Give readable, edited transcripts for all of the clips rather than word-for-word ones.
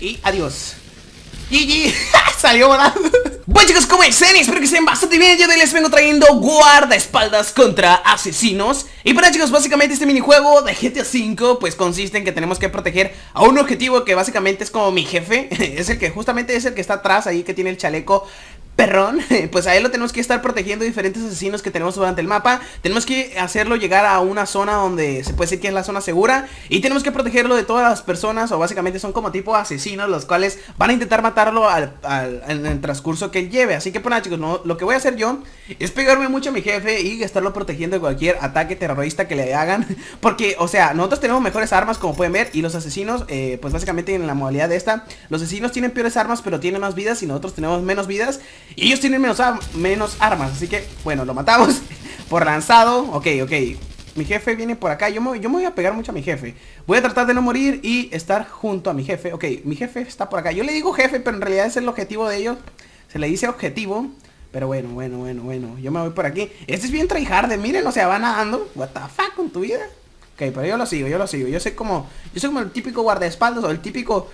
Y adiós. GG. Salió volando. Bueno chicos, ¿cómo están? Espero que estén bastante bien. Yo les vengo trayendo guardaespaldas contra asesinos. Y para chicos, básicamente este minijuego de GTA V pues consiste en que tenemos que proteger a un objetivo que básicamente es como mi jefe. Es el que justamente es el que está atrás ahí, que tiene el chaleco perrón. Pues a él lo tenemos que estar protegiendo de diferentes asesinos que tenemos durante el mapa. Tenemos que hacerlo llegar a una zona donde se puede decir que es la zona segura. Y tenemos que protegerlo de todas las personas, o básicamente son como tipo asesinos, los cuales van a intentar matarlo en el transcurso que él lleve. Así que pues nada chicos, lo que voy a hacer yo es pegarme mucho a mi jefe y estarlo protegiendo de cualquier ataque terrorista que le hagan. Porque, o sea, nosotros tenemos mejores armas, como pueden ver. Y los asesinos, pues básicamente en la modalidad de esta, los asesinos tienen peores armas pero tienen más vidas, y nosotros tenemos menos vidas. Y ellos tienen menos armas, así que, bueno, lo matamos por lanzado. Ok. Mi jefe viene por acá, yo me voy a pegar mucho a mi jefe. Voy a tratar de no morir y estar junto a mi jefe. Ok, mi jefe está por acá. Yo le digo jefe, pero en realidad es el objetivo de ellos. Se le dice objetivo. Pero bueno, yo me voy por aquí. Este es bien tryhard, miren, o sea, va nadando. What the fuck con tu vida. Ok, pero yo lo sigo. Yo soy como el típico guardaespaldas, o el típico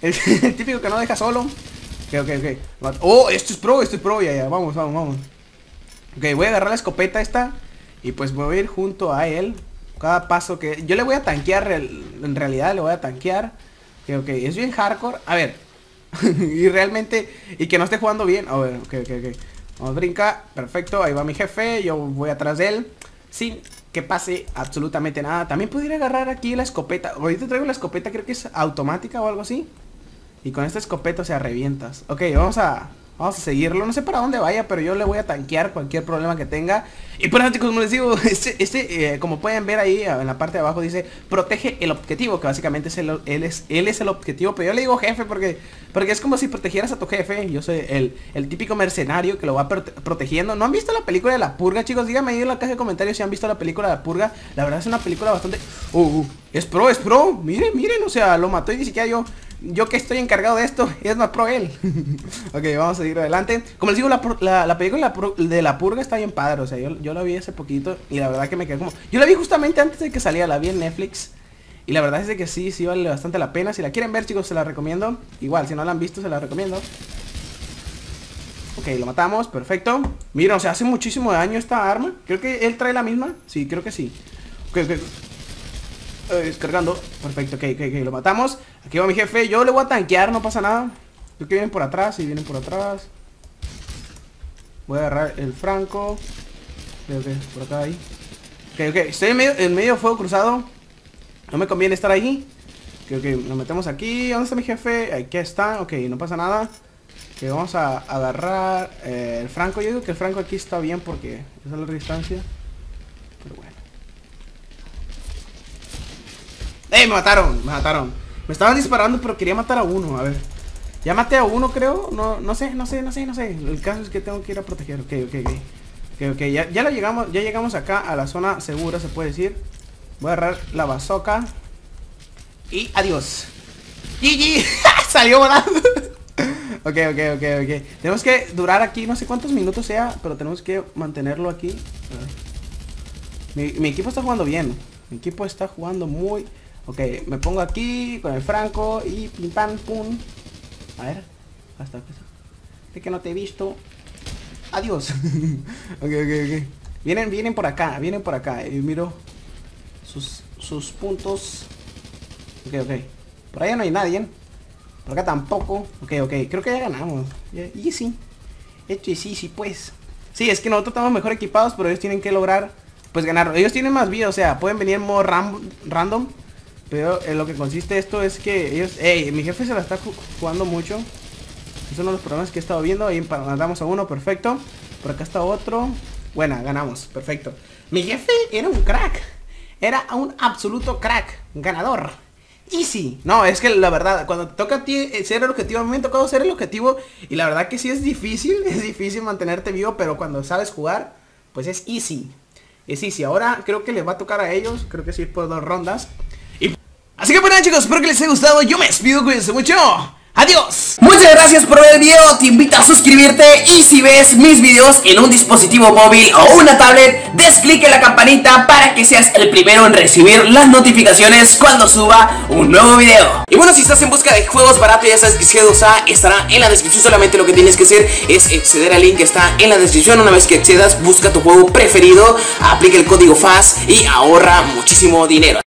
que no deja solo. Ok. Oh, esto es pro, ya, vamos. Ok, voy a agarrar la escopeta esta y pues voy a ir junto a él. Cada paso que... Yo le voy a tanquear, en realidad le voy a tanquear. Ok, es bien hardcore. A ver. Y realmente... Y que no esté jugando bien. A ver, ok. Vamos, brinca, perfecto, ahí va mi jefe. Yo voy atrás de él sin que pase absolutamente nada. También pudiera agarrar aquí la escopeta. Ahorita traigo la escopeta, creo que es automática o algo así. Y con esta escopeta, o sea, revientas. Ok, vamos a seguirlo. No sé para dónde vaya, pero yo le voy a tanquear cualquier problema que tenga. Y por eso chicos, como les digo, como pueden ver ahí en la parte de abajo dice protege el objetivo, que básicamente es él es el objetivo. Pero yo le digo jefe porque es como si protegieras a tu jefe. Yo soy el típico mercenario que lo va protegiendo. ¿No han visto la película de La Purga, chicos? Díganme ahí en la caja de comentarios si han visto la película de La Purga. La verdad es una película bastante... es pro. Miren, o sea, lo mató y ni siquiera yo que estoy encargado de esto, es más pro él. Ok, vamos a seguir adelante. Como les digo, la película de La Purga está bien padre. O sea, yo la vi hace poquito y la verdad que me quedé como... Yo la vi justamente antes de que saliera, la vi en Netflix. Y la verdad es de que sí vale bastante la pena. Si la quieren ver chicos, se la recomiendo. Igual, si no la han visto, se la recomiendo. Ok, lo matamos, perfecto. Mira, o sea, hace muchísimo daño esta arma. Creo que él trae la misma. Sí, creo que sí. Ok. Descargando, perfecto, ok, lo matamos. Aquí va mi jefe, yo le voy a tanquear, no pasa nada. Creo que vienen por atrás, sí, vienen por atrás. Voy a agarrar el franco. Ok, por acá ahí. Ok, estoy en medio de fuego cruzado. No me conviene estar ahí. Ok, nos metemos aquí. ¿Dónde está mi jefe? Aquí está, ok, no pasa nada. Ok, vamos a agarrar el franco. Yo digo que el franco aquí está bien porque esa es la distancia. Pero bueno. Me mataron. Me estaban disparando, pero quería matar a uno. A ver, ya maté a uno, creo. No sé. El caso es que tengo que ir a proteger. Ok. Ya llegamos acá a la zona segura, se puede decir. Voy a agarrar la bazooka. Y adiós. GG. Salió volando. Ok. Tenemos que durar aquí, no sé cuántos minutos sea, pero tenemos que mantenerlo aquí. Mi equipo está jugando bien. Mi equipo está jugando muy... Ok, me pongo aquí con el franco y pim pam pum. A ver, hasta que no te he visto. Adiós. Ok. Vienen por acá. Y miro sus puntos. Ok. Por allá no hay nadie. Por acá tampoco. Ok. Creo que ya ganamos. Easy. Esto es easy, pues. Sí, es que nosotros estamos mejor equipados, pero ellos tienen que lograr, pues, ganar. Ellos tienen más vida, o sea, pueden venir en modo random. Pero en lo que consiste esto es que ellos... mi jefe se la está jugando mucho. Es uno de los problemas que he estado viendo. Ahí mandamos a uno, perfecto. Por acá está otro. Bueno, ganamos, perfecto. Mi jefe era un crack. Era un absoluto crack. Ganador. Easy. No, es que la verdad, cuando te toca a ti ser el objetivo, a mí me ha tocado ser el objetivo. Y la verdad que sí es difícil. Es difícil mantenerte vivo, pero cuando sabes jugar, pues es easy. Es easy. Ahora creo que les va a tocar a ellos. Creo que sí por 2 rondas. Así que bueno chicos, espero que les haya gustado. Yo me despido, cuídense mucho. ¡Adiós! Muchas gracias por ver el video, te invito a suscribirte y si ves mis videos en un dispositivo móvil o una tablet, des clic en la campanita para que seas el primero en recibir las notificaciones cuando suba un nuevo video. Y bueno, si estás en busca de juegos baratos, ya sabes que G2A estará en la descripción. Solamente lo que tienes que hacer es acceder al link que está en la descripción. Una vez que accedas, busca tu juego preferido, aplica el código FAS y ahorra muchísimo dinero.